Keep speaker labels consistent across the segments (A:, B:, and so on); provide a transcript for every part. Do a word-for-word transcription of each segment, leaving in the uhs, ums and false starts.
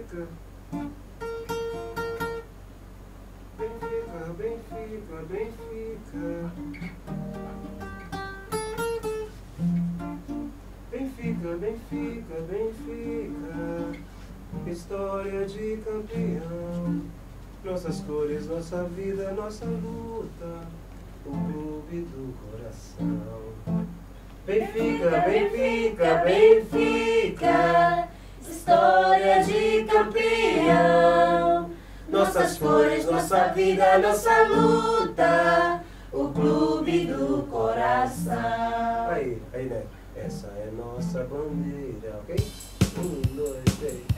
A: Benfica. Benfica, Benfica, Benfica. Benfica, Benfica, Benfica. História de campeão. Nossas cores, nossa vida, nossa luta. O clube do coração. Benfica, Benfica, Benfica.
B: História de campeão. Nossas cores, nossa vida, nossa luta. O clube do coração.
A: Aí, aí, né? Essa é nossa bandeira, ok? Um, dois, três.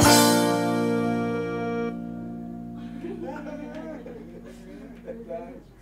A: Verdade.